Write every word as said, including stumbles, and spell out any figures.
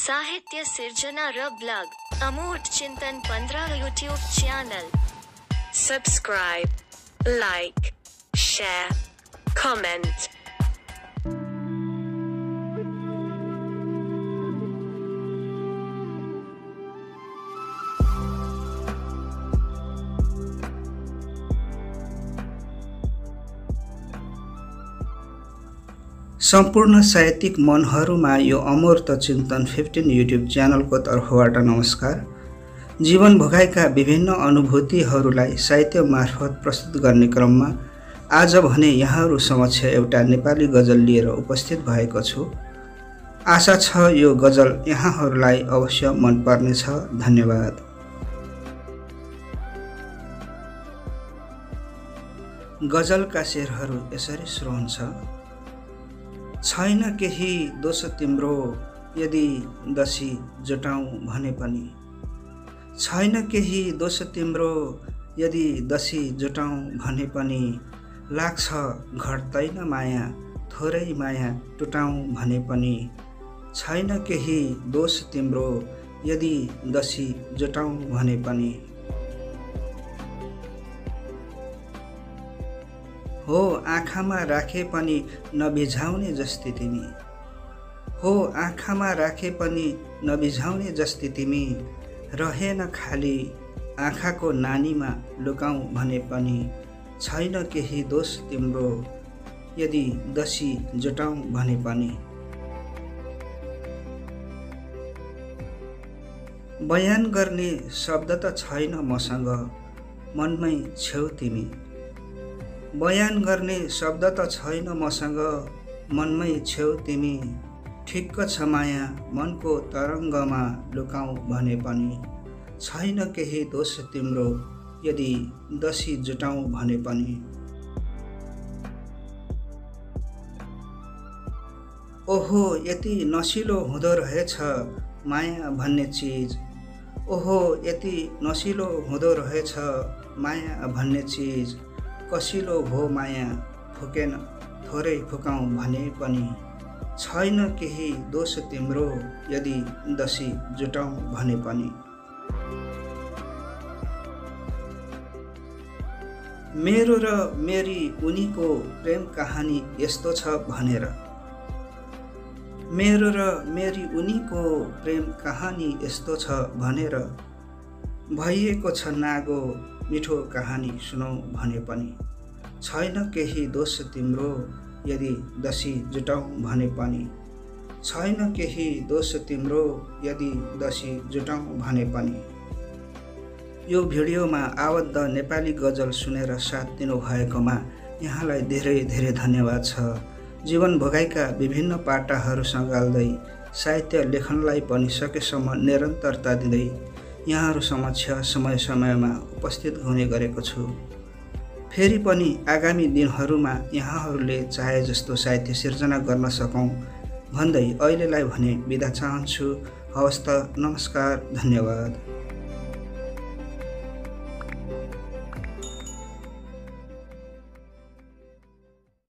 साहित्य सिर्जना र ब्लग अमोर्ट चिन्तन पन्ध्र YouTube channel. Subscribe, like, share, comment. सम्पूर्ण साहित्यिक मनहरूमा यो अमोर्त चिन्तन पन्ध्र युट्युब च्यानलको तर्फबाट नमस्कार। जीवन भोगाइका विभिन्न अनुभूतिहरूलाई साहित्य मार्फत प्रस्तुत गर्ने क्रममा आज भने यहाँहरू समक्ष एउटा नेपाली गजल लिएर उपस्थित भएको छु। आशा छ यो गजल यहाँहरूलाई अवश्य मन पर्नेछ। धन्यवाद। गजलका शेरहरू यसरी सुरु हुन्छ। छैन केही दोष तिम्रो यदि दसी जुटाउँ भने पनि, छैन केही दोष तिम्रो यदि दसी जुटाउँ भने पनि, लाग्छ घट्दैन माया थोरै माया टुटाउँ भने पनि, छैन केही दोष तिम्रो यदि दसी जुटाउँ भने पनि। हो आँखामा राखे पनि नबिझाउने जस्ती तिमी, हो आँखामा राखे पनि नबिझाउने जस्ती तिमी, रहेन खाली आँखाको नानीमा लुकाउँ भने पनि, छैन केही दोष तिम्रो यदि दसी जुटाउँ भने पनि। बयान गर्ने शब्द त छैन मसँग मनमै छेउ तिमी, बयान गर्ने शब्द त छैन मसँग मनमै छेउ तिमी, ठिक्क छ माया मनको तरङ्गमा लुकाउँ भने पनि, छैन केही दोष तिम्रो यदि दसी जुटाउँ भने पनि। ओहो यति नसिलो हुँदो रहेछ माया भन्ने चिज, ओहो यति नसिलो हुँदो रहेछ माया भन्ने चिज, कसिलो हो माया फुकेन थोरै फुकाउँ भने पनि, छैन केही दोष तिम्रो यदि दसी जुटाउँ भने पनि। मेरो र मेरी उनीको प्रेम कहानी यस्तो छ भनेर, मेरो र मेरी उनीको प्रेम कहानी यस्तो छ भनेर, भइएको छ नागो मिठो कहानी सुनौ भने पनि, छैन केही दोष तिम्रो यदि दसी जुटाउँ भने पनि, छैन केही दोष तिम्रो यदि दसी जुटाउँ भने पनि। यो भिडियोमा आबद्ध नेपाली गजल सुनेर साथ दिनुभएकोमा यहाँलाई धेरै धेरै धन्यवाद छ। जीवन भोगाइका विभिन्न पाटाहरू सँगाल्दै साहित्य लेखनलाई पनि सकेसम्म निरन्तरता दिँदै यहाँहरू समक्ष समय समयमा उपस्थित हुने गरेको छु। फेरि पनि आगामी दिनहरूमा यहाँहरूले चाहे जस्तो साहित्य सिर्जना गर्न सकौँ भन्दै अहिलेलाई भने बिदा चाहन्छु। हवस् त, नमस्कार, धन्यवाद।